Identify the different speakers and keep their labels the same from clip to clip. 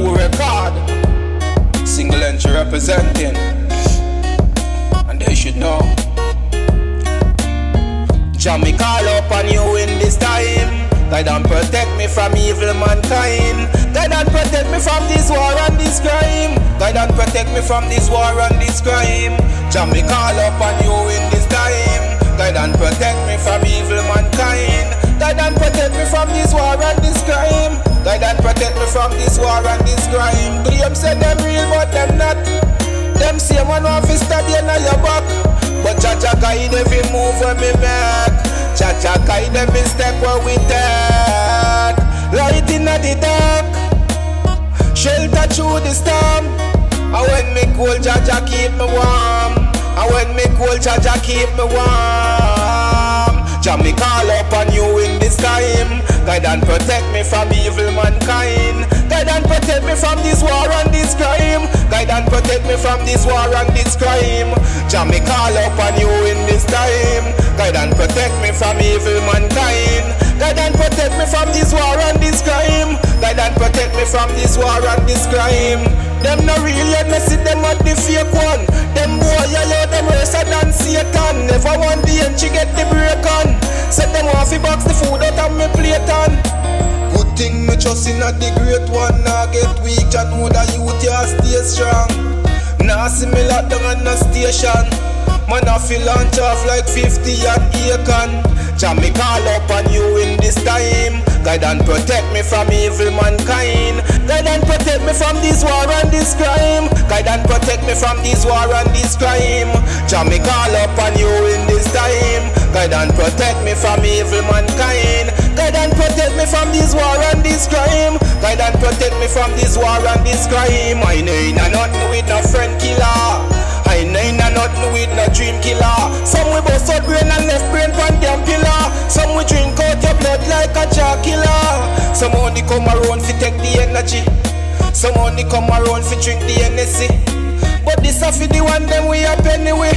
Speaker 1: keyboard record. Single entry representing, and they should know. Jah me call upon you in this time. Guide and protect me from evil mankind. Guide and protect me from this war and this crime. Guide and protect me from this war and this crime. Jah me call upon you in this time. Guide and protect me from evil mankind. Guide and protect me from this war and this crime. Guide and protect me from this war and this crime. Claim say them real but them not. Them say one want to stab you in your back, but Jah Jah guide every move when me make. Jah Jah guide every step where we take. Light in the dark, shelter through the storm. And when me cold, Jah Jah keep me warm. And when me cold, Jah Jah keep me warm. Jah me call upon you in this time. Guide and protect me from evil mankind. Guide and protect me from this war and this crime. Guide and protect me from this war and this crime. Jah me call upon you in this time. Guide and protect me from evil mankind. Guide and protect me from this war and this crime. Guide and protect me from this war and this crime. Them no real yet, me see them at the fake one. Them boy yellow, them worse than Satan. Never want the entry get the break on. Set them off, he box the food out of me plate on. Good thing me trust in a the great one. Nah get weak, I know that youth ya stay strong. Nah see me lock down on the station. Man I feel launch off like 50 and Akon. Jah me call upon you in this time. Guide and protect me from evil mankind. Guide and protect me from this war and this crime. Guide and protect me from this war and this crime. Jah me call upon you in this time. Guide and protect me from evil mankind. Guide and protect me from this war and this crime. Guide and protect me from this war and this crime. I ain't nothing with no friend killer. I ain't nothing with no dream killer. Some we bust out brain and left brain pan damn pillar. Some we drink out your blood like a jar killer. Some only come around fi take the energy. Some only come around fi drink the Hennessy. But this a fi the one them we up anyway.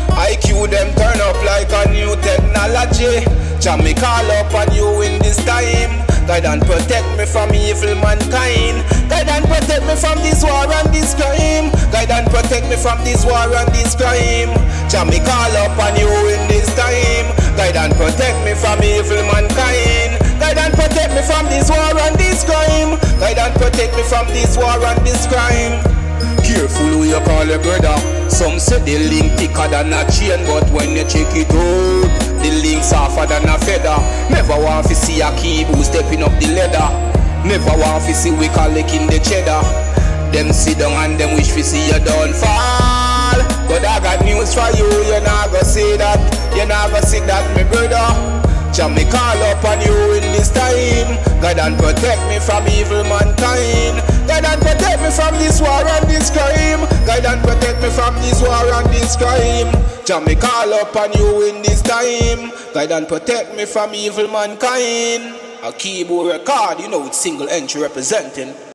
Speaker 1: IQ them turn up like a new technology. Jah me call upon you in this time. Guide and protect me from evil mankind. Guide and protect me from this war and this crime. Guide and protect me from this war and this crime. Jah me call upon you in this time. Guide and protect me from evil mankind. Guide and protect me from this war and this crime. Guide and protect me from this war and this crime. Careful who you call your brother. Some say the link thicker than a chain, but when you check it out, the link softer than a feather. Never want to see a keyboard stepping up the ladder. Never want to see we collecting the cheddar. Them sit down and them wish to see you downfall. But I got news for you, you not gonna say that. You not gonna say that, my brother. Jah me call upon you in this time. Guide and protect me from evil mankind. Guide and protect me from this war and this crime. Guide and protect me from this war and this crime. Jah me call upon you in this time. Guide and protect me from evil mankind. A keyboard record, you know it's single entry representing.